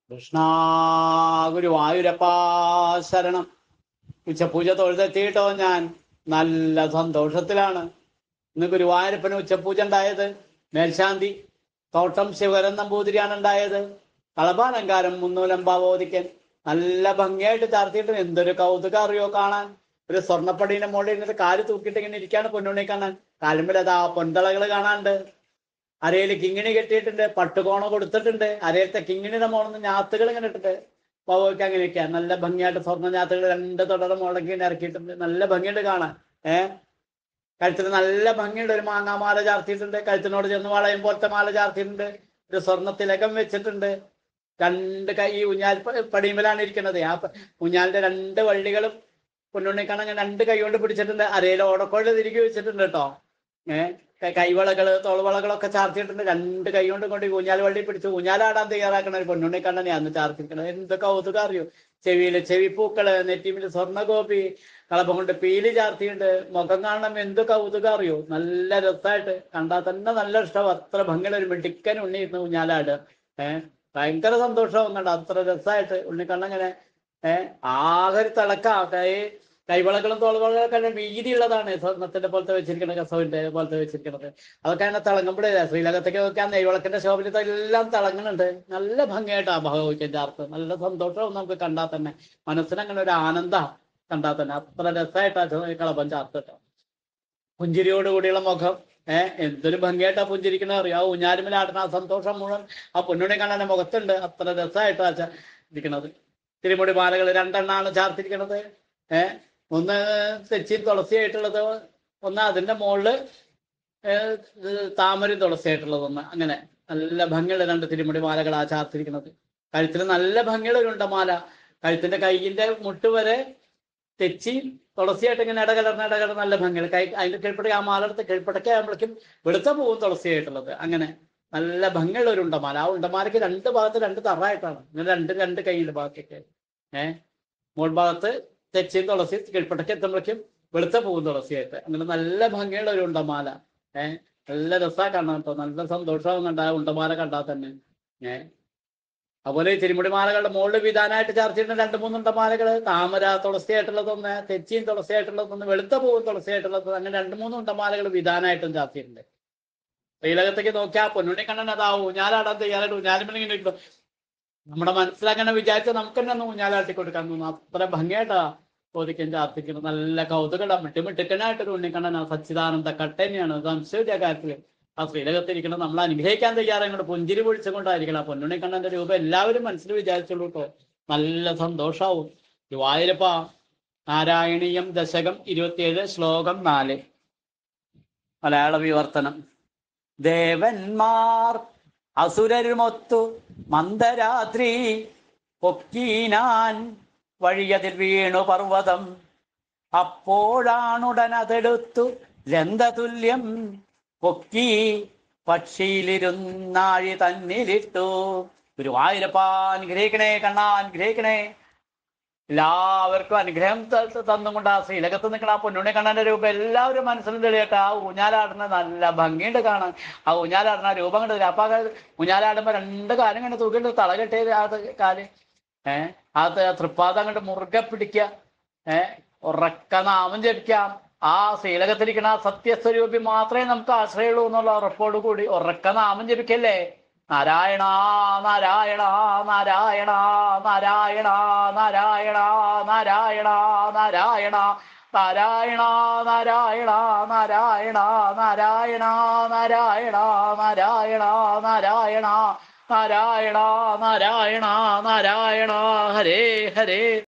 കൃഷ്ണ ഗുരുവായൂരപ്പാ ശരണം. ഉച്ചപൂജ തൊഴുതെത്തിയിട്ടോ ഞാൻ നല്ല സന്തോഷത്തിലാണ്. ഇന്ന് ഗുരുവായൂരപ്പന് ഉച്ചപൂജ ഉണ്ടായത്. മേൽശാന്തി തോട്ടം ശിവകരൻ നമ്പൂതിരിയാണ് ഉണ്ടായത്. കളഭാലങ്കാരം മുന്നൂലം ഭാവോദിക്കൻ നല്ല ഭംഗിയായിട്ട് ചാർത്തിയിട്ട് എന്തൊരു കൗതുകം അറിയോ കാണാൻ. ഒരു സ്വർണ്ണപ്പടീന്റെ മുകളിൽ ഇരുന്നിട്ട് കാല് തൂക്കിയിട്ട് ഇങ്ങനെ ഇരിക്കാണ് പൊന്നുണ്ണി കാണാൻ. കാലുമ്പിലതാ പൊന്തളകൾ കാണാനുണ്ട്. അരയിൽ കിങ്ങിണി കെട്ടിയിട്ടുണ്ട്, പട്ടുകോണ കൊടുത്തിട്ടുണ്ട്. അരയിലത്തെ കിങ്ങിണിയുടെ മുകളിൽ ഞാത്തുകൾ ഇങ്ങനെ ഇട്ടിട്ട് പവയ്ക്ക് അങ്ങനെയൊക്കെയാ നല്ല ഭംഗിയായിട്ട് സ്വർണ്ണ ഞാത്തുകൾ രണ്ട് തുടർ മുളകി ഇറക്കിയിട്ടുണ്ട്. നല്ല ഭംഗിയുണ്ട് കാണാൻ. കഴുത്തിന് നല്ല ഭംഗിയുണ്ട്. ഒരു മാങ്ങാമാല ചാർത്തിയിട്ടുണ്ട്. കഴുത്തിനോട് ചെന്ന് വളയും പോലത്തെ മാല ചാർത്തിയിട്ടുണ്ട്. ഒരു സ്വർണ്ണ തിലകം വെച്ചിട്ടുണ്ട്. രണ്ട് കൈ ഊഞ്ഞാൽ പടിയുമ്പലാണ് ഇരിക്കുന്നത്. ആ ഊഞ്ഞാലിന്റെ രണ്ട് വള്ളികളും പൊന്നുണ്ണിക്കണ്ണൻ രണ്ട് കൈ കൊണ്ട് പിടിച്ചിട്ടുണ്ട്. അരയിൽ ഓടക്കോഴ തിരികെ വെച്ചിട്ടുണ്ട് കേട്ടോ. കൈവളകള് തോൾവളകളൊക്കെ ചാർത്തിയിട്ടുണ്ട്. രണ്ട് കൈ കൊണ്ട് ഊഞ്ഞാൽ വള്ളി പിടിച്ച് ഊഞ്ഞാലാടാൻ തയ്യാറാക്കണ ഒരു പൊന്നുണ്ണിക്കണ്ണനെ അന്ന് ചാർത്തിരിക്കണത്. എന്ത് കൗതുകം അറിയോ. ചെവിയില് ചെവിപ്പൂക്കള്, നെറ്റിമില് സ്വർണ്ണഗോപി, കളപ്പം കൊണ്ട് പീലി ചാർത്തിയുണ്ട്. മുഖം കാണണം എന്ത് കൗതുകം അറിയോ. നല്ല രസമായിട്ട് കണ്ടാൽ തന്നെ നല്ല ഇഷ്ടം. അത്ര ഭംഗിയുള്ള ഒരു മിടുക്കൻ ഉണ്ണി ഇരുന്ന് ഊഞ്ഞാലാട്. ഭയങ്കര സന്തോഷവും കണ്ട. അത്ര രസമായിട്ട് ഉണ്ണിക്കണ്ണങ്ങനെ ആകെ ഒരു തിളക്കം. കൈവളകളും തോൾവളകളൊക്കെ വീതിയുള്ളതാണ്. സ്വർണ്ണത്തിന്റെ പോലത്തെ വെച്ചിരിക്കുന്നത്, കസവിന്റെ പോലത്തെ വെച്ചിരിക്കുന്നത്. അതൊക്കെ അങ്ങനെ തിളങ്ങുമ്പോഴേ ശ്രീലകത്തേക്ക് നോക്കാൻ നെയ്വിളക്കിന്റെ ശോഭനത്തെ എല്ലാം തിളങ്ങുന്നുണ്ട്. നല്ല ഭംഗിയായിട്ട് ആ ഭഗവതിന്റെ അർത്ഥം. നല്ല സന്തോഷവും നമുക്ക് കണ്ടാൽ തന്നെ. മനസ്സിനങ്ങനെ ഒരു ആനന്ദം കണ്ടാൽ തന്നെ. അത്ര രസമായിട്ടാ കളപ്പം ചാർത്തിട്ടോ. പുഞ്ചിരിയോട് കൂടിയുള്ള മുഖം. എന്തൊരു ഭംഗിയായിട്ടാ പുഞ്ചിരിക്കണ അറിയോ. ആ ഊഞ്ഞാലുമിലാടുന്ന ആ സന്തോഷം മുഴുവൻ ആ പൊന്നുണ്ണി കാണാൻ മുഖത്തുണ്ട്. അത്ര രസമായിട്ടാ ഇരിക്കണത്. തിരുമുടി മാലകൾ രണ്ടെണ്ണാണ് ചാർത്തിരിക്കണത്. ഒന്ന് തെച്ചിയും തുളസിയായിട്ടുള്ളത്, ഒന്ന് അതിന്റെ മുകളില് താമരയും തുളസിയായിട്ടുള്ളത് ഒന്ന്. അങ്ങനെ നല്ല ഭംഗിയുള്ള രണ്ട് തിരുമുടി മാലകളാ ചാർത്തിരിക്കുന്നത്. കഴുത്തിന് നല്ല ഭംഗിയുള്ള ഒരു ഉണ്ടമാല. കഴുത്തിന്റെ കൈയിന്റെ മുട്ട് വരെ തെച്ചി തുളസിയായിട്ട് ഇങ്ങനെ ഇടകലർന്ന നല്ല ഭംഗിയാണ്. അതിന്റെ കീഴ്പ്പട ആ മാല എടുത്ത് കീഴ്പ്പടക്കെ ആകുമ്പോഴേക്കും വെളുത്ത പൂവും തുളസിയായിട്ടുള്ളത്. അങ്ങനെ നല്ല ഭംഗിയുള്ള ഒരു ഉണ്ടമാല. ആ ഉണ്ടമാലയ്ക്ക് രണ്ട് ഭാഗത്ത് രണ്ട് തറായിട്ടാണ്. ഇങ്ങനെ രണ്ട് കൈയിന്റെ ഭാഗത്തൊക്കെ. മോൾ ഭാഗത്ത് തെച്ചിയും തുളസി, കീഴ്പ്പടക്ക് എത്തുമ്പോഴേക്കും വെളുത്ത പൂവും തുളസിയായിട്ട്. അങ്ങനെ നല്ല ഭംഗിയുള്ള ഒരു ഉണ്ടമാല. നല്ല രസമാണ് കാണാൻ കേട്ടോ. നല്ല സന്തോഷമാവും കണ്ട ആ ഉണ്ടമാല കണ്ടാൽ തന്നെ. അതുപോലെ ഈ തിരുമുടി മാലകളുടെ മുകളിൽ വിധാനമായിട്ട് ചാർത്തിയിട്ടുണ്ട് രണ്ട് മൂന്നുണ്ട മാലകൾ. താമര തുളസിയായിട്ടുള്ളതൊന്ന്, തെച്ചിയും തുളസിയായിട്ടുള്ളതൊന്ന്, വെളുത്ത പൂവും തുളസിയായിട്ടുള്ളത്. അങ്ങനെ രണ്ട് മൂന്ന് ഉണ്ടമാലകൾ വിധാനമായിട്ടും ചാർത്തിയിട്ടുണ്ട്. ശ്രീലകത്തേക്ക് നോക്കിയാൽ പൊന്നുണ്ണി കണ്ണൻ അതാ ഊഞ്ഞാലാടാൻ തയ്യാറായിട്ട് ഊഞ്ഞാലിങ്ങനെ ഇരിക്കും. നമ്മുടെ മനസ്സിലങ്ങനെ വിചാരിച്ചാൽ നമുക്ക് തന്നെ ഒന്ന് ഊഞ്ഞാലാട്ടി കൊടുക്കാൻ തോന്നുന്നു. അത്ര ഭംഗിയായിട്ടാ ചോദിക്കാൻ ചാർത്തിക്കുന്നത്. നല്ല കൗതുകട മിട്ടുമിട്ടുക്കനായിട്ടൊരു ഉണ്ണിക്കണ്ണനാ. സച്ചിദാനന്ദ കട്ടന്നെയാണ്, സംശയ കാര്യത്തില്. ആ ശ്രീലകത്തിരിക്കണം. നമ്മൾ അനുഗ്രഹിക്കാൻ തയ്യാറായിട്ട് പുഞ്ചിരി പൊഴിച്ചുകൊണ്ടായിരിക്കണം. ആ പൊന്നുണ്ണിക്കണ്ണന്റെ രൂപം എല്ലാവരും മനസ്സിൽ വിചാരിച്ചുള്ളൂ കേട്ടോ. നല്ല സന്തോഷാവും. ഗുരുവായൂരപ്പ. നാരായണീയം ദശകം 27 ശ്ലോകം 4 മലയാള വിവർത്തനം. ദേവന്മാർ അസുരരുമൊത്തു മന്ദരാത്രി പൊക്കീനാൻ വഴിയതിൽ വീണു പർവ്വതം. അപ്പോഴാണുടനതെടുത്തു ലന്തതുല്യം പൊക്കി പക്ഷിയിലിരുന്നാഴി തന്നിലിട്ടു. ഗുരുവായൂരപ്പ അനുഗ്രഹിക്കണേ കണ്ണാ, അനുഗ്രഹിക്കണേ. എല്ലാവർക്കും അനുഗ്രഹം തന്നുകൊണ്ട് ആ ശ്രീലകത്ത് നിൽക്കണ ആ പൊന്നുണ്ണി കണ്ണന്റെ രൂപം എല്ലാവരും മനസ്സിലും തെളിയട്ടെ. ആ ഊഞ്ഞാലാടുന്ന നല്ല ഭംഗിയുണ്ട് കാണാൻ. ആ ഊഞ്ഞാലാടുന്ന രൂപം കണ്ടില്ല. അപ്പൊ ഊഞ്ഞാലാടുമ്പോ രണ്ട് കാലും കണ്ട് തൂക്കിയിട്ട് തളകെട്ടേ ആ കാല്. ആ തൃപ്പാദം കണ്ട് മുറുകെ പിടിക്കുക. ഉറക്ക നാമം ജപിക്കാം. ആ ശ്രീലകത്തിരിക്കണ സത്യസ്വരൂപി മാത്രമേ നമുക്ക് ആശ്രയമുള്ളൂ എന്നുള്ള ഉറപ്പോടു കൂടി ഉറക്ക നാമം ജപിക്കല്ലേ. നാരായണ നാരായണ നാരായണ നാരായണ നാരായണ നാരായണ നാരായണ നാരായണ നാരായണ നാരായണ നാരായണ നാരായണ നാരായണ നാരായണ നാരായണ നാരായണ നാരായണ ഹരേ ഹരേ.